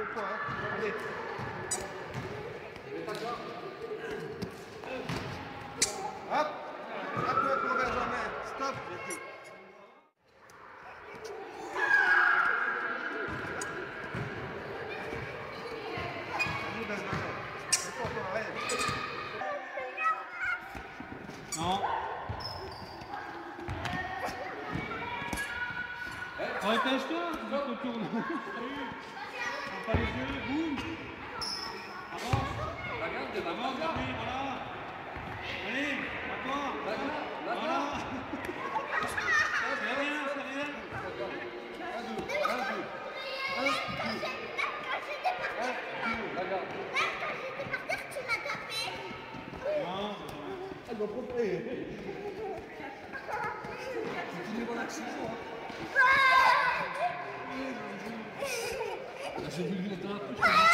points. Hein. Allez. Hop. Un peu pour Benjamin. Stop. Allez, Benjamin. C'est pas encore rien. Non. Repêche-toi, tu te retournes. Ferme pas les yeux, boum. Avance. Avance, David, voilà. Allez, à toi. Voilà. C'est rien, c'est rien. Un, deux. Un, deux. Non. Elle va proposer. Continuez mon action. J'ai vu le temps.